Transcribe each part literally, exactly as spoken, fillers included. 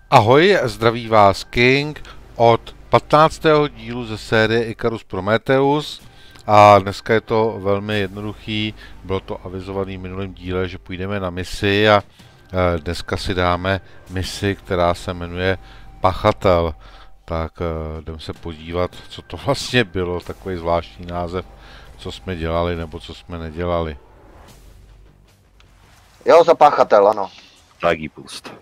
Ahoj, zdraví vás King od patnáctého dílu ze série Icarus Prometheus a dneska je to velmi jednoduchý, bylo to avizovaný v minulém díle, že půjdeme na misi a dneska si dáme misi, která se jmenuje Pachatel. Tak jdeme se podívat, co to vlastně bylo, takový zvláštní název, co jsme dělali nebo co jsme nedělali. Jo, za Pachatel, ano. Tak jí pust.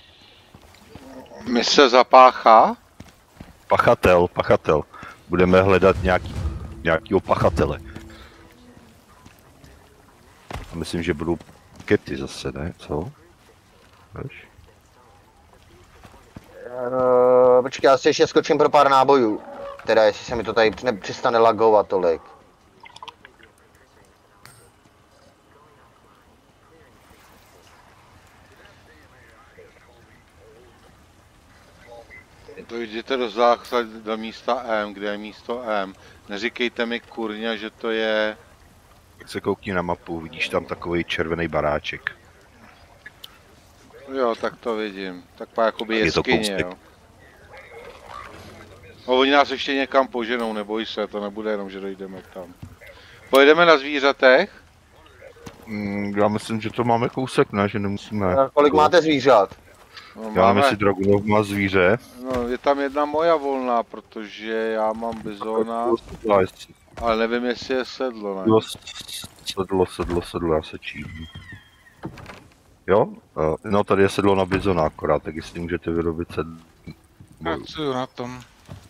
Mise zapáchá? Pachatel, pachatel. Budeme hledat nějaký, nějakýho pachatele. A myslím, že budou kety zase, ne? Co? Víš? Uh, počkej, já si ještě skočím pro pár nábojů. Teda, jestli se mi to tady nepřestane lagovat tolik. Dojděte do základ do místa M, kde je místo M. Neříkejte mi kurňa, že to je... Tak se koukni na mapu, vidíš tam takový červený baráček. Jo, tak to vidím. Tak pak jakoby jeskyně, je jo. No, oni nás ještě někam poženou, neboj se, to nebude jenom, že dojdeme tam. Pojedeme na zvířatech? Mm, já myslím, že to máme kousek, ne? Že nemusíme... A kolik máte zvířat? No, já máme... si Dragunov má zvíře. No, je tam jedna moja volná, protože já mám bizona. Ale nevím, jestli je sedlo, ne? Jo, sedlo, sedlo, sedlo, já se čím. Jo? No, tady je sedlo na bizona akorát, tak jestli můžete vyrobit sedlo. Pracuju na tom.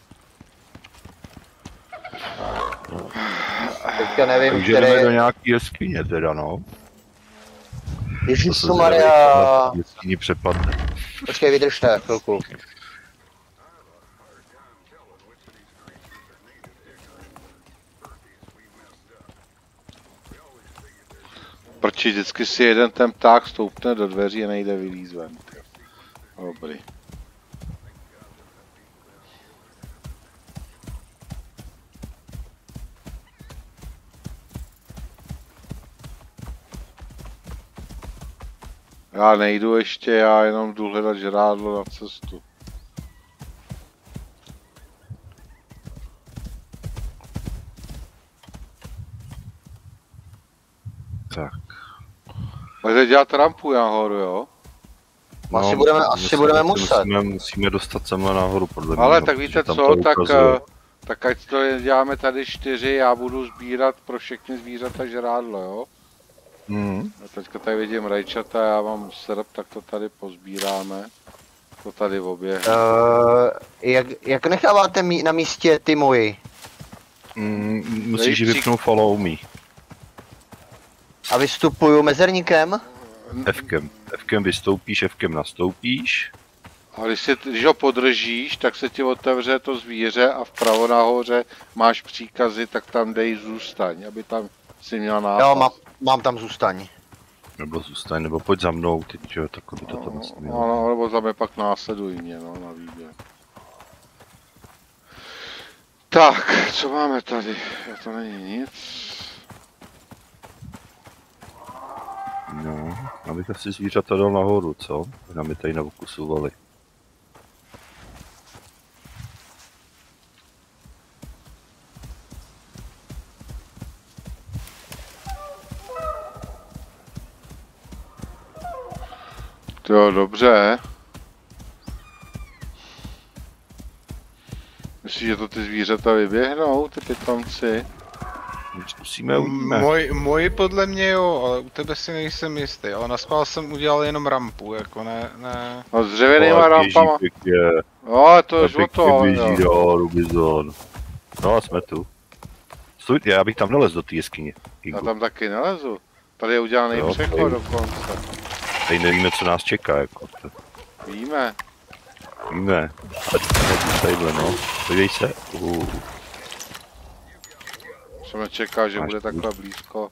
Teďka nevím, takže které... jdeme do nějaký jeskyně teda, no. Ježišmarja. Jeskyni přepadne. Počkej, vydržte chvilku. Proč vždycky si jeden ten pták stoupne do dveří a nejde vylíz ven. Dobrý. Já nejdu ještě, já jenom jdu hledat žrádlo na cestu. Tak. Můžete dělat rampu nahoru, jo? No, asi budeme, asi musíme, budeme muset. Musíme, musíme dostat semhle nahoru, podle mě. Ale no, tak víte co, tak, tak ať to děláme tady čtyři, já budu sbírat pro všechny zvířata žrádlo, jo? Mm. A teďka tady vidím rajčata, já mám srp, tak to tady pozbíráme. To tady oběhne. Uh, jak, jak necháváte mí, na místě ty moji? Mm, musíš vypnout follow me. A vystupuju mezerníkem? Fkem. Fkem vystoupíš, Fkem nastoupíš. A když, si, když ho podržíš, tak se ti otevře to zvíře a vpravo nahoře máš příkazy, tak tam dej zůstaň, aby tam si měl nápad. Jo, mám, mám tam zůstaň. Nebo zůstaň, nebo pojď za mnou, teď jo, tak by to tam asi mělo. No, nebo za mě pak následuj mě, no, na výběr. Tak, co máme tady? To není nic. No, abych asi zvířata dal nahoru, co? Nám je tady naokusovali. Jo, dobře. Myslíš, že to ty zvířata vyběhnou, ty pitomci? Zkusíme, uvidíme. Moj, moji podle mě jo, ale u tebe si nejsem jistý, ale naspál jsem udělal jenom rampu, jako ne, ne... No s dřevěnýma rampama. No, to je o to, jo. Rubizon. No a jsme tu. Stůj, já bych tam nelez do té jeskyně. Já tam taky nelezu. Tady je udělaný jo, přechod tady dokonce. Tady nevíme, co nás čeká, jako. Víme. Víme. Tadyhle, no. Podívej se. Uh. Jsem nečekal, že bude takhle blízko.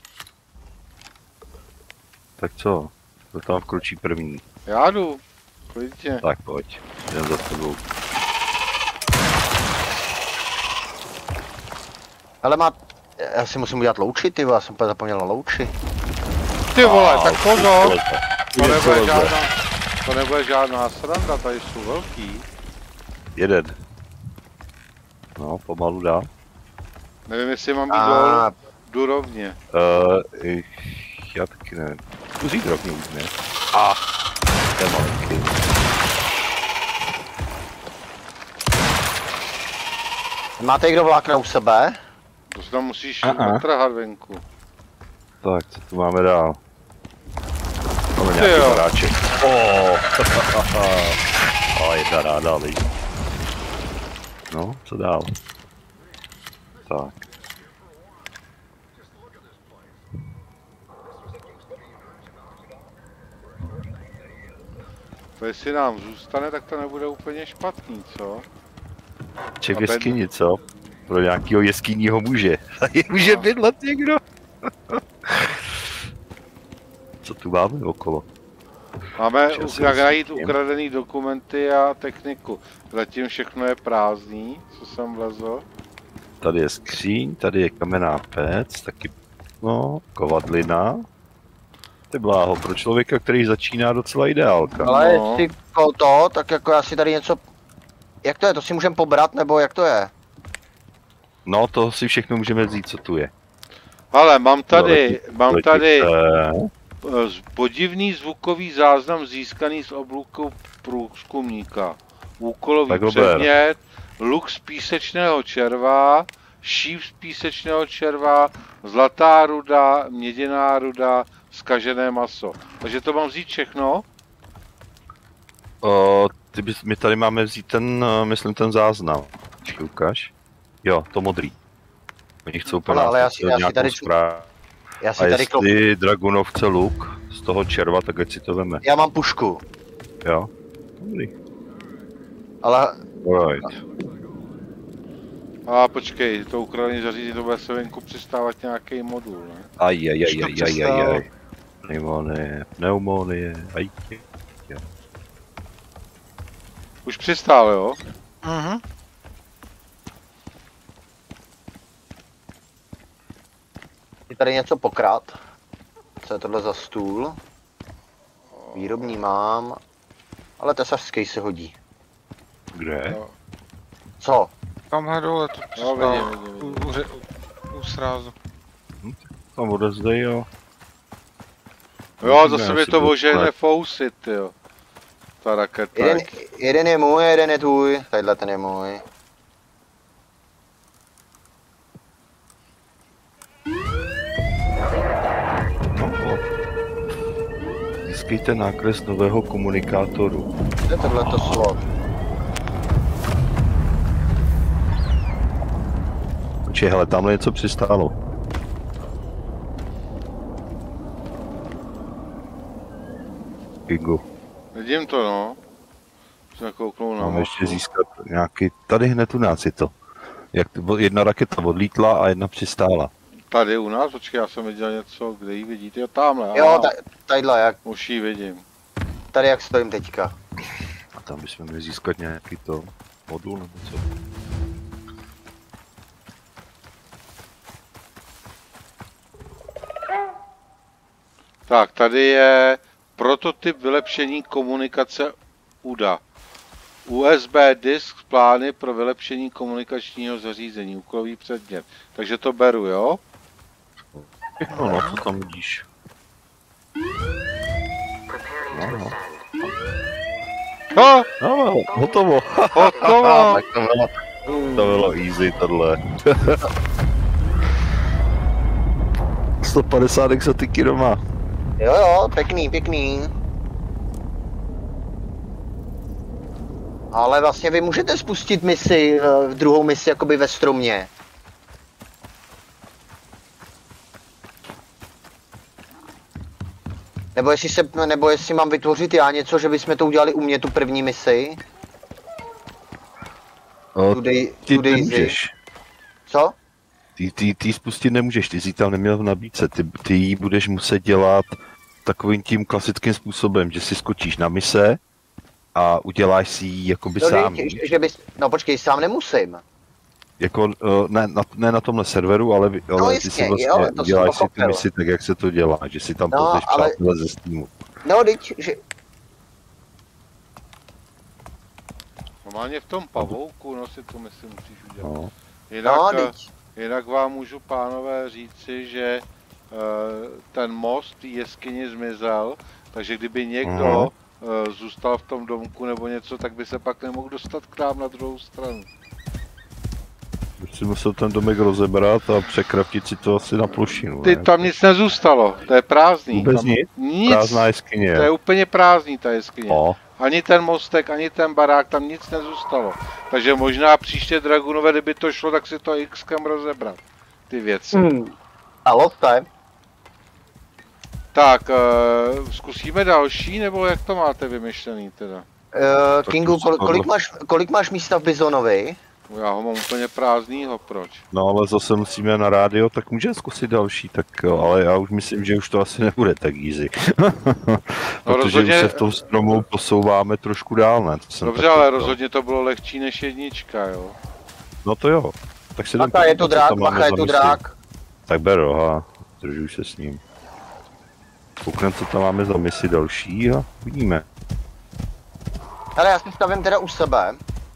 Tak co? Kdo tam vkročí první? Já jdu. Klidně. Tak pojď. Jdem za tebou. Ale má... Já si musím udělat louči, ty, já jsem úplně zapomněl na louči. Ty vole, tak pozor! To nebude žádná... To nebude žádná sranda, tady jsou velký. Jeden. No, pomalu dál. Nevím, jestli mám jít A- dolů. Jdu rovně. Uh, já taky nevím. Zkusí rovně už, ne? A, to je malinký. Máte někdo vlákna u sebe? To se tam musíš Aha. natrhat venku. Tak, co tu máme dál? Máme Ty nějaký jo. baráček. Oh. A jedna ráda, lidi. No, co dál? Tak. To jestli nám zůstane, tak to nebude úplně špatný, co? Či v A jeskyni, co? Pro nějakýho jeskyního muže. Tady může No. bydlet někdo. Co tu máme okolo? Máme Že si jak najít myslím. ukradený dokumenty a techniku. Zatím všechno je prázdný, co jsem vlezl. Tady je skříň, tady je kamenná pec, taky, no, kovadlina. Ty bláho, pro člověka, který začíná docela ideálka. Ale No. jestli ko- to, tak jako já si tady něco... Jak to je, to si můžeme pobrat, nebo jak to je? No, to si všechno můžeme vzít, co tu je. Ale mám tady, No, mám tady Eh, eh, z- podivný zvukový záznam získaný z oblúku průzkumníka. Úkolový Tak ho ber. předmět, luk z písečného červa, šíp z písečného červa, zlatá ruda, měděná ruda, zkažené maso. Takže to mám vzít všechno? o, ty bys, my tady máme vzít ten, eh, myslím, ten záznam. Počkej, ukáž. Jo, to modrý. Oni chcou po Ale- nás ale já si- já si nějakou tady- zprávu. Já si A tady klop... jestli Dragunovce luk z toho červa, tak ať si to veme. Já mám pušku, Jo? Dobrý. ale... Alright. A počkej, to ukradený zařízení, to bude se venku přistávat nějaký modul, ne? Aj, aj, aj, Už to aj, aj, aj, přestalo. aj. Pneumonie, pneumonie, aj. Už přistál, jo? Mhm. Je tady něco pokrát. Co je tohle za stůl? Výrobní mám. Ale tesařský se hodí. Kde? Jo. Co? Tamhle dole to Jo, přistál. vidím, vidím, U, vidím. u, ře- u, u srázu. Tam odezdej, jo. Jo, zase Já mi si to to ožehne splet. fousit, jo. Ta raketa. Jeden, jeden je můj, jeden je tvůj. Tadyhle ten je můj. No, no. Získejte nákres nového komunikátoru. Co je tohleto slot? Počkej, hele, tamhle něco přistálo. Gigu. Vidím to, no. Jsem kouknul na Máme mapu. ještě získat nějaký, tady hned u nás je to. Jak to, jedna raketa odlítla a jedna přistála. Tady u nás, počkej, já jsem viděl něco, kde ji vidíte, jo, tamhle, Jo, aha. ta, tadyhle, jak, Už ji vidím. tady jak stojím teďka. A tam bychom měli získat nějaký to modul nebo co. Tak, tady je prototyp vylepšení komunikace U D A. U S B disk plány pro vylepšení komunikačního zařízení, úkolový předmět. Takže to beru, jo? No, no, co tam vidíš? No, no. Ha! No, hotovo. Hotovo! Tak to bylo, to bylo easy tohle. sto padesát exotiky doma. Jo, jo, pěkný, pěkný. Ale vlastně vy můžete spustit misi, eh, druhou misi jakoby ve stromě. Nebo jestli, se, nebo jestli mám vytvořit já něco, že bychom to udělali u mě tu první misi. O, Today, ty today nemůžeš. Co? Ty, ty, ty spustit nemůžeš, ty jsi tam neměl v nabídce, ty, ty ji budeš muset dělat takovým tím klasickým způsobem, že si skočíš na mise a uděláš si ji jakoby No, sám. dej, že bys, no počkej, sám nemusím. Jako, uh, ne, na, ne na tomhle serveru, ale, vy- ale ty jasně, si vlastně jo, to jsem uděláš si ty pochopil. misi tak, jak se to dělá, že si tam No, pozveš ale- přátelé ze Steamu. No, teď, že... Normálně v tom pavouku, no si to myslím musíš udělat. No. Jinak, No, eh, teď. jinak vám můžu, pánové, říci, že eh, ten most té jeskyni zmizel, takže kdyby někdo eh, zůstal v tom domku nebo něco, tak by se pak nemohl dostat k nám na druhou stranu. Už si musel ten domek rozebrat a překraftit si to asi na plošinu, Ty, ne? tam nic nezůstalo, to je prázdný. Vůbec tam, nic? nic. Prázdná jeskyně. To je úplně prázdný ta jeskyně. No. Ani ten mostek, ani ten barák, tam nic nezůstalo. Takže možná příště Dragunové, kdyby to šlo, tak si to X-kam rozebrat. Ty věci. Hmm. A lost time? Tak, uh, zkusíme další, nebo jak to máte vymyšlený teda? Uh, Kingu, kol, kolik, máš, kolik máš místa v Bizonovi? Já ho mám úplně prázdnýho, proč? No ale zase musíme na rádio, tak můžeme zkusit další, tak jo, ale já už myslím, že už to asi nebude tak easy. Protože rozhodně- už se v tom stromu posouváme trošku dál, ne? To jsem Dobře, tak ale říkal. rozhodně to bylo lehčí než jednička, jo? No to jo. Tak si jdem Bacha, je podívat, tu co drák, tam máme bacha, je za tu misi. drák. Tak beru, aha, držuj se s ním. Koukneme, co tam máme za misi další a vidíme. Hele, já si stavím teda u sebe.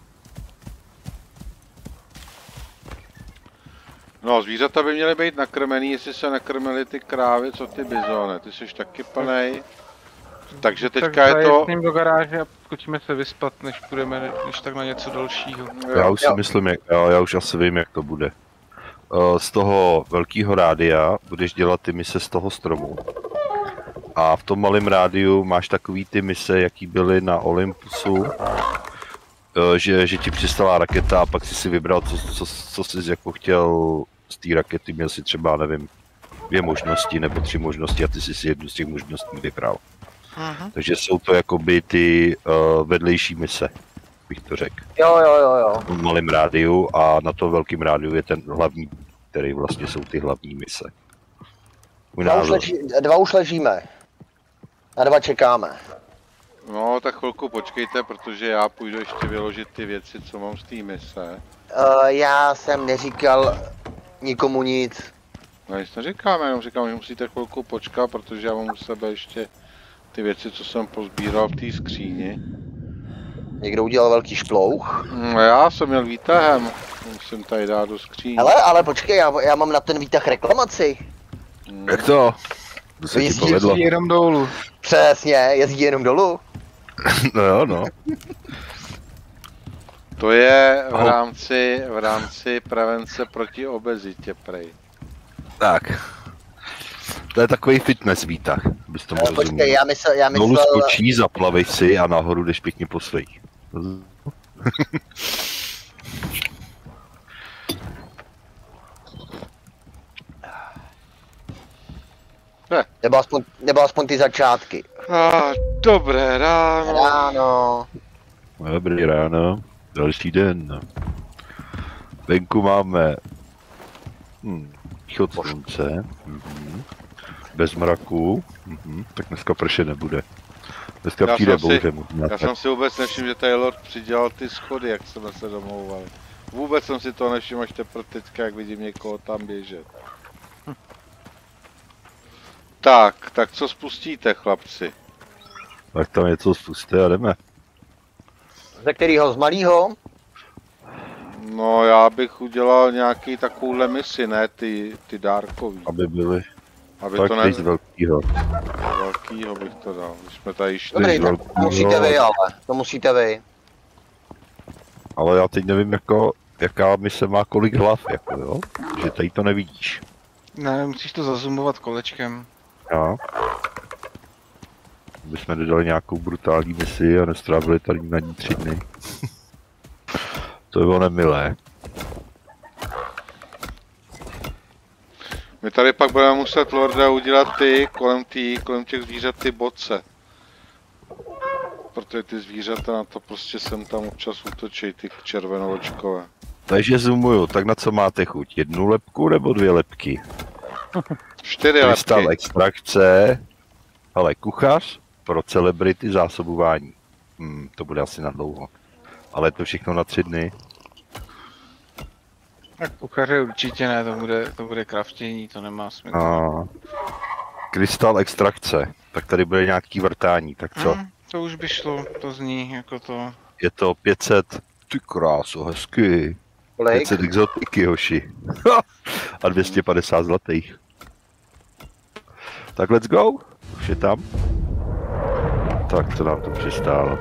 No, zvířata by měly být nakrmený, jestli se nakrmily ty krávy, co ty bizony. Ty jsi taky plnej. Takže teďka je to... s ním do garáže a skočíme se vyspat, než půjdeme, když tak na něco dalšího. Já už si Jo. myslím, jak, já, já už asi vím, jak to bude. Uh, Z toho velkého rádia budeš dělat ty mise z toho stromu. A v tom malém rádiu máš takový ty mise, jaký byly na Olympusu. Uh, že, že ti přistala raketa a pak si si vybral, co, co, co jsi jako chtěl z té rakety. Měl si třeba, nevím, dvě možnosti nebo tři možnosti a ty jsi si jednu z těch možností vybral. Mhm. Takže jsou to jakoby ty uh, vedlejší mise, bych to řekl. Jo, jo, jo, jo. V tom malém rádiu a na tom velkém rádiu je ten hlavní, který vlastně jsou ty hlavní mise. Můj Dva už, názor. leží, dva už ležíme. Na dva čekáme. No, tak chvilku počkejte, protože já půjdu ještě vyložit ty věci, co mám z té mise. Uh, já jsem neříkal nikomu nic. No nic neříkám, jenom říkám, že musíte chvilku počkat, protože já mám u sebe ještě ty věci, co jsem pozbíral v té skříni. Někdo udělal velký šplouch. No, já jsem měl výtahem, musím tady dát do skříně. Hele, ale počkej, já, já mám na ten výtah reklamaci. Hmm. Jak to? To se ti Jezdí- povedlo. Jezdí jenom dolů. Přesně, jezdí jenom dolů. No jo, no. To je v Aho. rámci, v rámci prevence proti obezitě, prej. Tak. To je takový fitness výtah, bys tomu Eh, rozuměl. Počkej, já myslel, já Dolů myslel, skočí, zaplavej si a nahoru jdeš pěkně po svých. nebo aspoň, nebo aspoň ty začátky. Ah, dobré ráno. Ráno. Dobrý ráno, další den. Venku máme hm, východ slunce, mhm. Bez mraku, mhm. Tak dneska pršet nebude. Dneska Já přijde jsem si- bouře možná. Já jsem si vůbec nevšiml, že tady Lord přidělal ty schody, jak jsme se domlouvali. Vůbec jsem si to nevšiml až teprve teďka, jak vidím někoho tam běžet. Tak, tak co spustíte, chlapci? Tak tam něco spuste a jdeme. Ze kterého? Z malýho? No, já bych udělal nějaký takovouhle misi, ne ty, ty dárkový. Aby byli Aby tak to ne... ne... z velkýho. Velkýho bych to dal, když jsme tady šli. Dobrý, tak velký, to musíte no. vy, ale. To musíte vy. Ale já teď nevím, jako, jaká mise má kolik hlav, jako jo? Že tady to nevidíš. Ne, musíš to zazumovat kolečkem. Jo. My jsme dodali nějakou brutální misi a nestrávili tady na ní tři dny. To bylo nemilé. My tady pak budeme muset, Lorde, udělat ty kolem, tý, kolem těch zvířat ty boce. Protože ty zvířata na to prostě sem tam občas útočí, ty červenovočkové. Takže zoomuju, tak na co máte chuť? Jednu lepku nebo dvě lepky? Čtyři Krystal lepky. extrakce, ale kuchař pro celebrity zásobování. Hmm, to bude asi na dlouho. Ale je to všechno na tři dny. Tak kuchaře určitě ne, to bude, to bude kraftění, to nemá smysl. A... Krystal extrakce, tak tady bude nějaký vrtání, tak co? Hm, to už by šlo, to zní jako to. je to pět set, ty kráso, hezky. Kolik? pět set exotiky, hoši. A dvě stě padesát zlatých. Tak let's go, už je tam. Tak to nám to přistálo.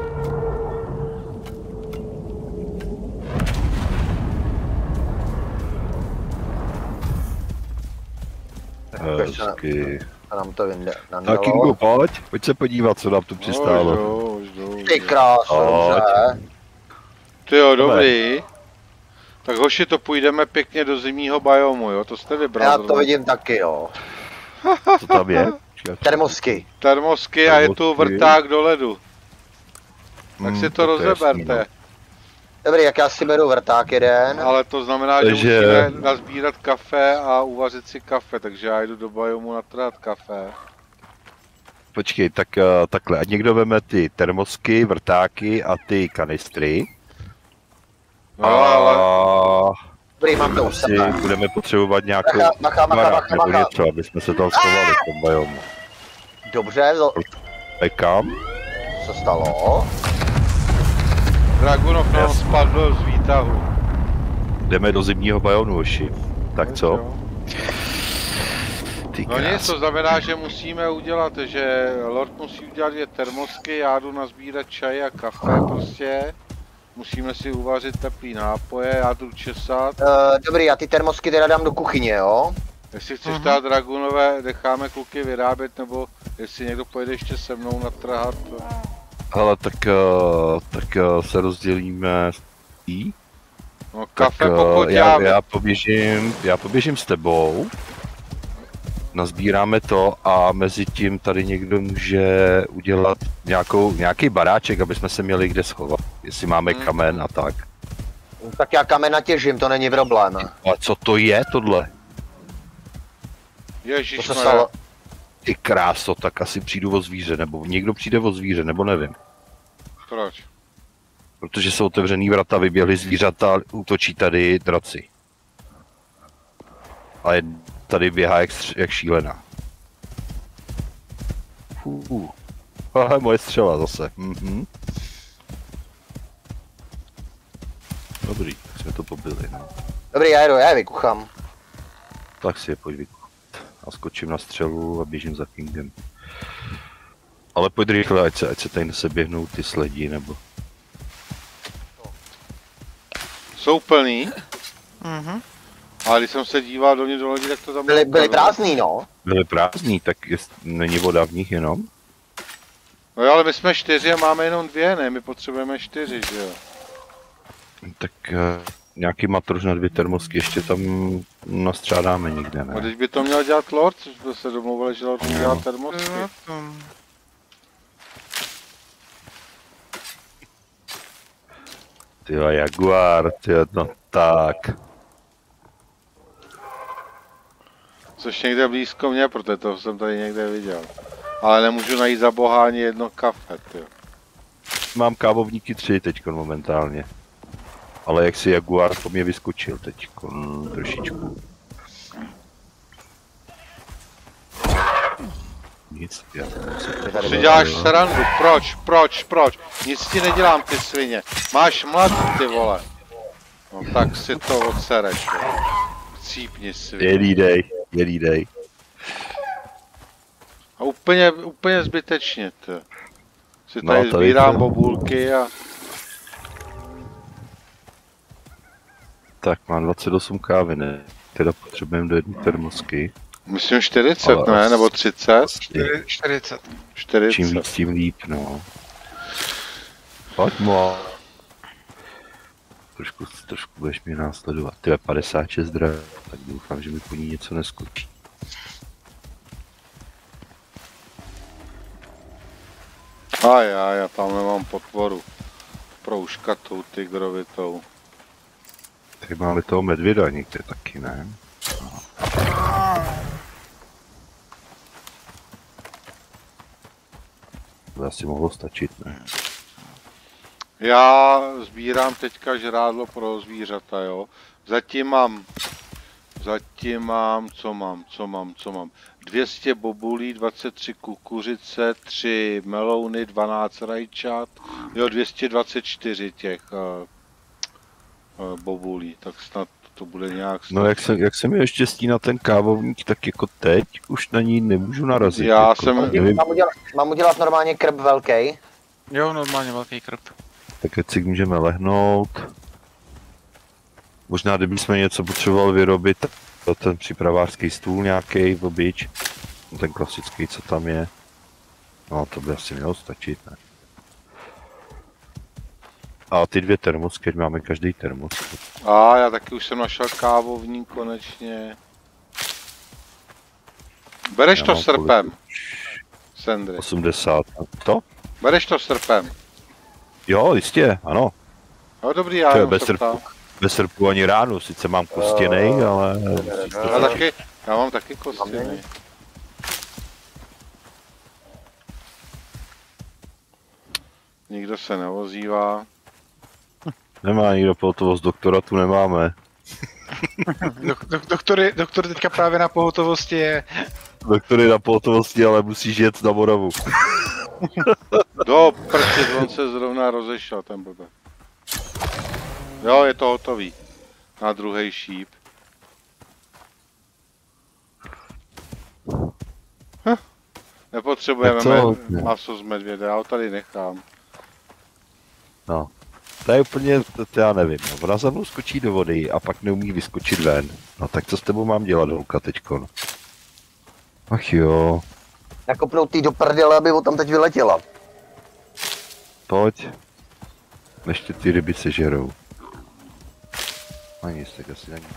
Hezky. A nám to vyndalo. Tak Kingu, pojď, pojď se podívat, co nám tu přistálo. No, už jdu, už jdu. Ty kráso, Pojď. dobře. Ty jo, dobrý. Tak hoši, to půjdeme pěkně do zimního biomu, jo? To jste vybrali. Já to vidím taky, jo. Co tam je? Termosky. Termosky a je tu Termosky. vrták do ledu. Tak Hmm, si to to je jasný, rozeberte. Dobrý, jak já si beru vrták jeden. Ale to znamená, že Takže- musíme nazbírat kafe a uvařit si kafe, takže já jdu do biomu natrhat kafe. Počkej, tak uh, takhle, ať někdo veme ty termosky, vrtáky a ty kanistry. No, ale A Dobrý, mám to už asi sebe. budeme potřebovat nějakou Bacha, bacha, bacha, barák bacha, nebo bacha. něco, aby jsme se tam schovali v tom biomu. Dobře, zo- Bekam? co stalo? Dragunov nám Jasně. spadl z výtahu. Jdeme do zimního biomu, hoši. Tak co? Jo. Ty No nic, krás. to znamená, že musíme udělat, že Lord musí udělat dvě termosky, já jdu nazbírat čaj a kafe prostě. Musíme si uvařit teplý nápoje, já jdu česat. Uh, dobrý, já ty termosky teda dám do kuchyně, jo? Jestli chceš dát Dragunové, necháme kluky vyrábět, nebo jestli někdo pojede ještě se mnou natrhat. Hele, tak, uh, tak uh, se rozdělíme. Jí? No Tak kafe uh, pokud já, já poběžím, já poběžím s tebou. Nazbíráme to a mezi tím tady někdo může udělat nějakou, nějaký baráček, aby jsme se měli kde schovat. Jestli máme Hmm. kamen a tak. Tak já kamen natěžím, to není problém. Ale co to je tohle? To Ježíš, se stalo. Ty kráso, tak asi přijdu o zvíře, nebo někdo přijde o zvíře, nebo nevím. proč? Protože jsou otevřený vrata, vyběhly zvířata, útočí tady draci. A je, tady běhá jak, stř- jak šílená. Fů. Ale moje střela zase. Mhm. Dobrý, tak jsme to pobili, no. Dobrý, já jedu, já je vykuchám. Tak si je pojď vykuchat. A skočím na střelu a běžím za Kingem. Ale pojď rychle, ať se, ať se tady neseběhnou ty sledi, nebo... Jsou plný, Mhm. ale když jsem se díval do mě do lodi, tak to tam Byli, bylo byli plno. prázdný, no. Byly prázdní, tak jest, není voda v nich jenom? No jo, ale my jsme čtyři a máme jenom dvě, ne? My potřebujeme čtyři, že jo? Tak uh, nějaký matrož na dvě termosky ještě tam nastřádáme někde, A ne? teď by to měl dělat Lord, což jsme se domluvili, že Lord dělá termosky. Jo, tam. Tyjo, Jaguar, tyjo, no tak. Což někde blízko mě, protože to jsem tady někde viděl. Ale nemůžu najít za boha ani jedno kafe, tyjo. Mám kávovníky tři teďkon momentálně. Ale jak si Jaguar po mě vyskočil teďkon trošičku. Nic, já to musím... Si děláš srandu, proč, proč, proč? Nic ti nedělám, ty svině. Máš mlad, ty vole. No tak si to odsereš, jo. Cípni svině. Jedídej, jedídej. A úplně, úplně zbytečně, ty. Si No, tady tady sbírám to- bobulky a... Tak mám dvacet osm kávy, ne? Teda potřebujeme do jedné termosky. Myslím čtyřicet, Ale ne? asi- Nebo třicet? Čtyři- čtyřicet. Čím čtyřicet. víc, tím líp, no. Pojď mo. Trošku, trošku budeš mě následovat. Ty padesát šest drah, tak doufám, že mi po ní něco neskočí. A já, já tam nemám potvoru. Prouškatou, tigrovitou. Tady máme toho medvěda někde taky, ne? To asi mohlo stačit, ne? Já sbírám teďka žrádlo pro zvířata, jo. Zatím mám Zatím mám, co mám, co mám, co mám. dvě stě bobulí, dvacet tři kukuřice, tři melouny, dvanáct rajčat. Jo, dvě stě dvacet čtyři těch uh, uh, bobulí, tak snad to bude nějak... No jak jsem, jak jsem měl štěstí na ten kávovník, tak jako teď už na ní nemůžu narazit. Já jako, jsem- nevím, Mám udělat, mám udělat normálně krb velký. Jo, normálně velký krb. tak ať si můžeme lehnout. Možná kdybychom něco potřebovali vyrobit, tak ten připravářský stůl nějaký, obyč. Ten klasický, co tam je. No to by asi mělo stačit, ne? A ty dvě termosky, máme každý termos. A já taky už jsem našel kávovník konečně. Bereš Já to mám srpem, Sandry. osmdesát. To? Bereš to srpem. Jo, jistě, ano. No dobrý, já To je jenom bez se ptám. srpu. Bez srpu ani ránu, sice mám kostěnej, ale... Já taky, já mám taky kostěný. Nikdo se neozývá. Nemá nikdo pohotovost, doktora tu nemáme. Dok, dok, doktor, je- doktor teďka právě na pohotovosti je. Doktor je na pohotovosti, ale musíš jet na Moravu. Do prčic, on se zrovna rozešel, ten blbe. Jo, je to hotový. Na druhý šíp. Hm. Nepotřebujeme Tak to- med, maso z medvěda, já ho tady nechám. No. To je úplně, to, to já nevím. No. Ona za mnou skočí do vody a pak neumí vyskočit ven. No tak co s tebou mám dělat, holka, teďkon? Ach jo, Nakopnout tý do prdele, aby ho tam teď vyletěla. pojď. Než tě ty ryby sežerou. A nic, tak asi není.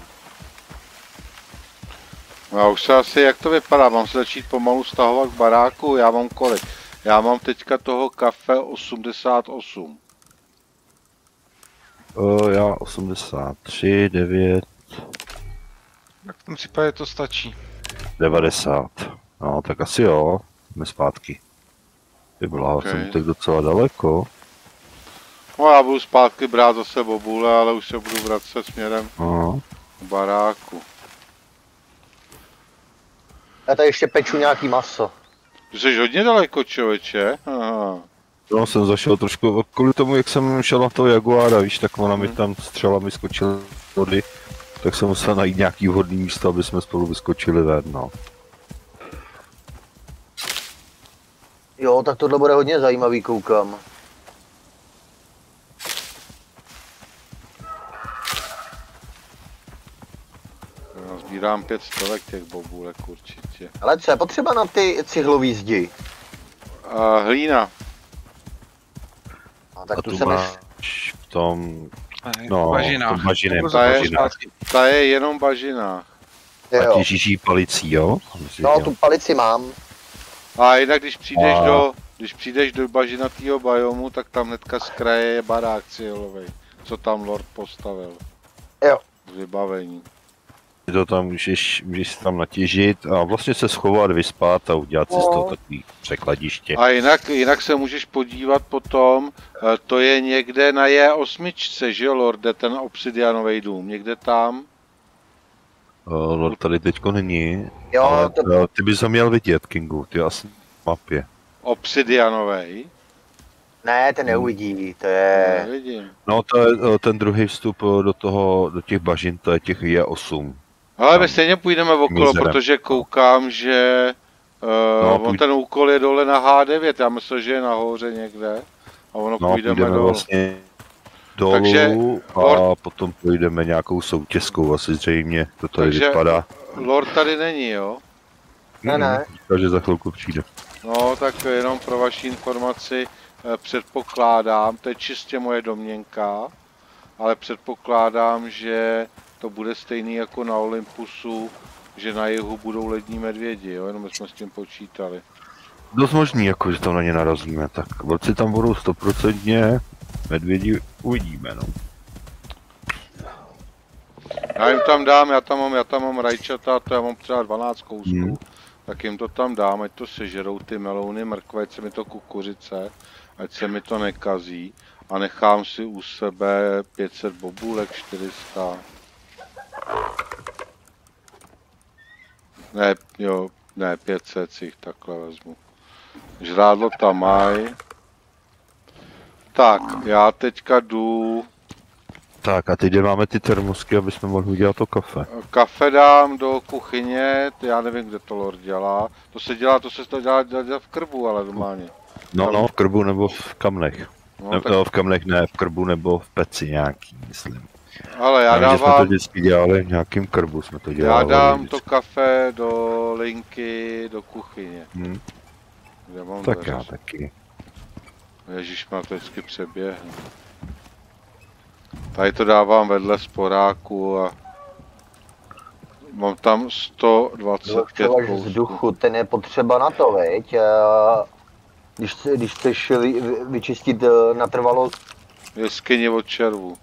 No já už se asi, jak to vypadá, mám se začít pomalu stahovat k baráku, já mám kolik? Já mám teďka toho kafe osmdesát osm. O, já osmdesát tři, devět, Tak v tom případě to stačí. devadesát. No tak asi jo, jsme zpátky. Ty byla, Ok. jsem tak docela daleko. No já budu zpátky brát zase bobule, ale už se budu vracet směrem No. k baráku. Já tady ještě peču nějaký maso. Ty jsi hodně daleko, člověče. Aha. No, jsem zašel trošku, kvůli tomu, jak jsem šel na toho Jaguára, víš, tak ona mi Mhm. tam střelami skočila z vody, tak jsem musel najít nějaký vhodný místo, aby jsme spolu vyskočili ven, no. Jo, tak tohle bude hodně zajímavý, koukám. Já sbírám pět stovek těch bobulek určitě. Ale co je potřeba na ty cihlový zdi? A hlína. A tak A tu tu se mi... máš v tom, No, no, bažina. v tom bažinem, To v Ta je- bažinách. Ta je jenom bažina. A Jo. těžíší palicí, jo? No, tu palici mám. A jinak když přijdeš A- do, když přijdeš do bažinatýho biomu, tak tam hnedka z kraje je barák cihlovej, co tam Lord postavil. Jo. Z vybavení. Ty to tam můžeš, můžeš si tam natěžit a vlastně se schovat, vyspat a udělat si z toho No. takový překladiště. A jinak, jinak se můžeš podívat potom, eh, to je někde na J osm, že jo, Lorde, ten obsidianový dům, někde tam. Uh, Lord tady teďko není, Jo, ale to... uh, ty bys ho měl vidět, Kingu, ty asi na mapě. Obsidianový. Ne, ten neuvidí, to je... Nevidím. No to je uh, ten druhý vstup uh, do toho, do těch bažin, to je těch J osm. Ale my Tam. stejně půjdeme okolo, Mizerem. protože koukám, že uh, No, on půjď- ten úkol je dole na H devět, já myslím, že je nahoře někde. A ono No, půjdeme, půjdeme dolů. vlastně dolů Takže, a Lord- potom půjdeme nějakou soutězkou, asi zřejmě, to tady Takže- vypadá. Lord tady není, jo? Ne, ne. Říká, že za chvilku přijde. No, tak jenom pro vaši informaci eh, předpokládám, to je čistě moje domněnka, ale předpokládám, že to bude stejný jako na Olympusu, že na jihu budou lední medvědi, jo? Jenom jsme s tím počítali. Dost možný, jako, že tam na ně narazíme, tak vlci tam budou stoprocentně, medvědi uvidíme, no. Já jim tam dám, já tam mám, já tam mám rajčata, to já mám třeba dvanáct kousků, Hmm. tak jim to tam dám, ať to sežerou ty melouny, mrkve, ať se mi to kukuřice, ať se mi to nekazí a nechám si u sebe pět set bobůlek, čtyři sta. Ne, jo, ne, pět set si jich takhle vezmu. Žrádlo tam mají. Tak, já teďka jdu... Tak a teď kde máme ty termosky, aby jsme mohli udělat to kafe. Kafe dám do kuchyně, já nevím, kde to Lord dělá. To se dělá, to se to dělá, dělá v krbu, ale normálně. No, no, v krbu nebo v kamnech. No, Ne, tak, no, v kamnech ne, v krbu nebo v peci nějaký, myslím. ale já Já vím, že jsme to dávám, vždycky dělali v nějakým krbu, jsme to já dělali. dám vždycky. to kafe do linky, do kuchyně. Hm, Kde mám tak dveře? já taky. Ježišmar, to vždycky přeběhnu. Tady to dávám vedle sporáku a mám tam sto dvacet pět Vylepšovač kousků. vzduchu, ten je potřeba na to, veď? A Když, když chceš vy- vy- vyčistit eh, natrvalo, Jeskyně od červů.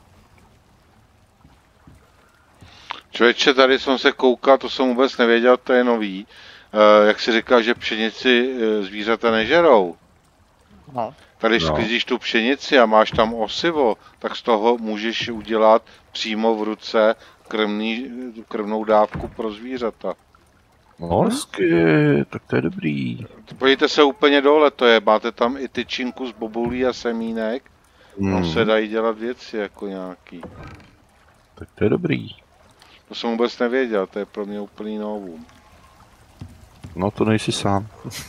Člověče, tady jsem se koukal, to jsem vůbec nevěděl, to je nový. E, jak si říkal, že pšenici e, zvířata nežerou. No. Tady když No. sklízíš tu pšenici a máš tam osivo, tak z toho můžeš udělat přímo v ruce krmný, krmnou dávku pro zvířata. No, hezky, tak to je dobrý. Podívejte se úplně dole, to je, máte tam i tyčinku z bobulí a semínek. Hmm, Tam se dají dělat věci jako nějaký. tak to je dobrý. To jsem vůbec nevěděl, to je pro mě úplný novum. No to nejsi sám.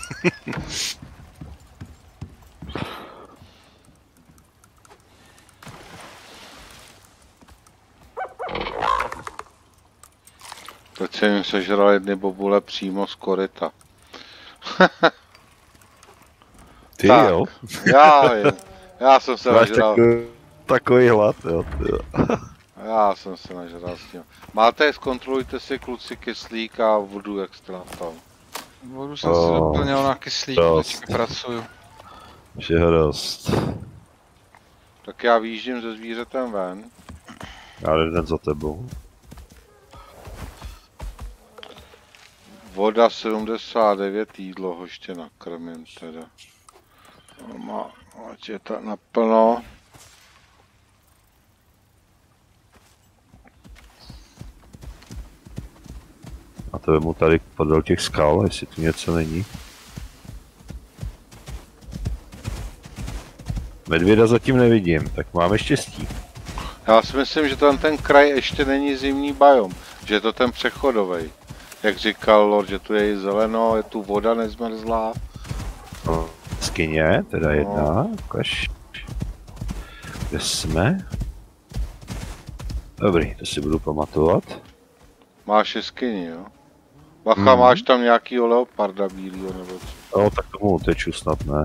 Teď jsem jim sežral jedny bobule přímo z koryta. Ty Tak. jo? Já vím, já jsem se Máš nažral, takový, takový hlad, jo. Ty jo. já jsem se nažral s tím. Máte, zkontrolujte si kluci kyslík a vodu, jak jste tam. Vodu jsem Oh, si doplnil na kyslík, dost. teďka pracuju. Všeho dost. Tak já výjíždím se zvířetem ven. Já jdem za tebou. Voda sedmdesát devět, jídlo ho ještě nakrmím teda. No, má, ať je to naplno. A to vemu tady podél těch skal, jestli tu něco není. Medvěda zatím nevidím, tak máme štěstí. Já si myslím, že tam ten kraj ještě není zimní biom, že je to ten přechodový. Jak říkal Lord, že tu je i zeleno, je tu voda nezmrzlá. No, skyně, teda jedna, ukaž. Kde jsme? Dobrý, to si budu pamatovat. Máš jeskyni, jo? Bacha, Mhm. máš tam nějakýho leoparda bílýho nebo co? No, tak tomu uteču snad ne.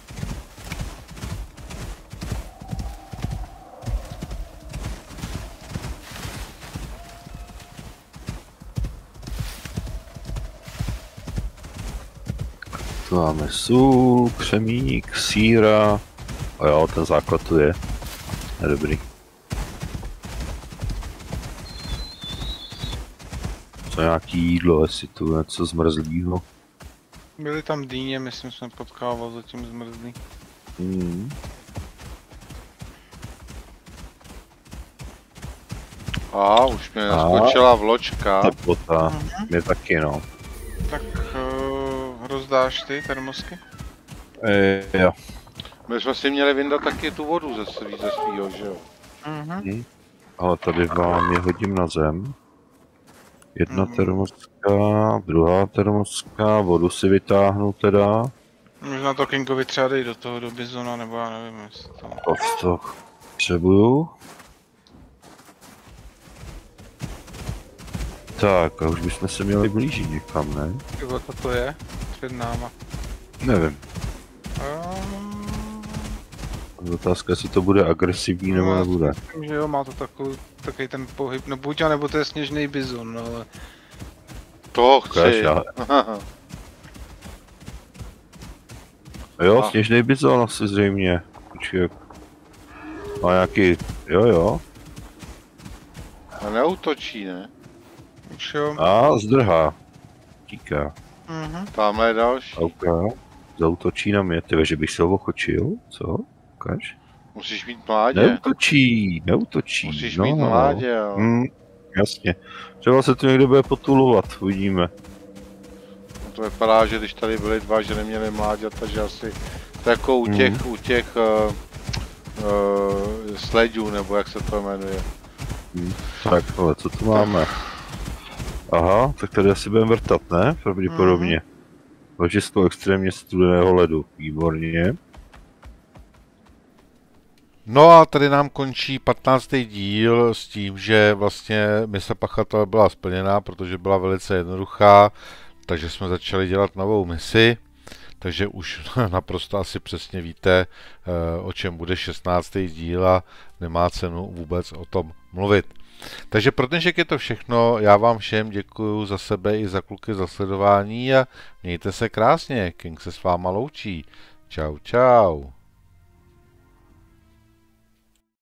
Tu máme sůl, křemík, síra. A jo, ten základ tu je. Je dobrý. Co nějaký jídlo, jestli tu je něco zmrzlýho. Byly tam dýně, myslím, jsme potkával zatím zmrzlý. Hmm. Aha, už mě A. naskočila vločka. Teplota, mě taky no. Tak uh, rozdáš ty termosky? E, jo. My jsme si měli vyndat taky tu vodu ze, svý, ze svýho, že jo? Mhm. Ale tady vám je hodím na zem. Jedna Mhm. termoska, druhá termoska, vodu si vytáhnu teda. Možná to Kingovi třeba dej do toho, do bizona, nebo já nevím, jestli tam... To to potřebuju. Tak, a už bychom se měli blížit někam, ne? Kdo to je? Před náma. Nevím. Um, Otázka, jestli to bude agresivní nebo No, nebude. myslím, že jo, má to takový, takový ten pohyb, no buď a nebo to je sněžný bizon, no, ale... Toho Ukáž, chci. já. Jo, A. sněžný bizon asi zřejmě. Počkej. Má nějaký, jo jo. A neútočí, ne? Už jo. A zdrhá. Tíká. Mhm. Tamhle je další. OK. Zautočí na mě, tyve, že bych se ho ochočil, co? Ukáž. Musíš mít mládě. Neutočí, neutočí. Musíš no, mít no. mládě, jo. Hmm, jasně. Třeba se tu někdo bude potulovat, uvidíme. To vypadá, že když tady byli dva, že neměli mláďata, že asi to jako u těch, mm. u těch uh, uh, sledů, nebo jak se to jmenuje. Hmm. Tak, ale co tu máme? Aha, tak tady asi budeme vrtat, ne? Pravděpodobně. Mm. Ložisko extrémně studeného ledu. Výborně. No a tady nám končí patnáctý díl s tím, že vlastně mise pachatele byla splněná, protože byla velice jednoduchá, takže jsme začali dělat novou misi, takže už naprosto asi přesně víte, o čem bude šestnáctý díl a nemá cenu vůbec o tom mluvit. Takže pro dnešek je to všechno, já vám všem děkuju za sebe i za kluky za sledování a mějte se krásně, King se s váma loučí. Čau, čau.